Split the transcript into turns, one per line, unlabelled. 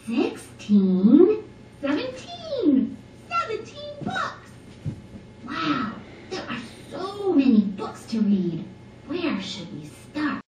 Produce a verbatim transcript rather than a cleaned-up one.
sixteen, seventeen, seventeen books. Wow, there are so many books to read. Where should we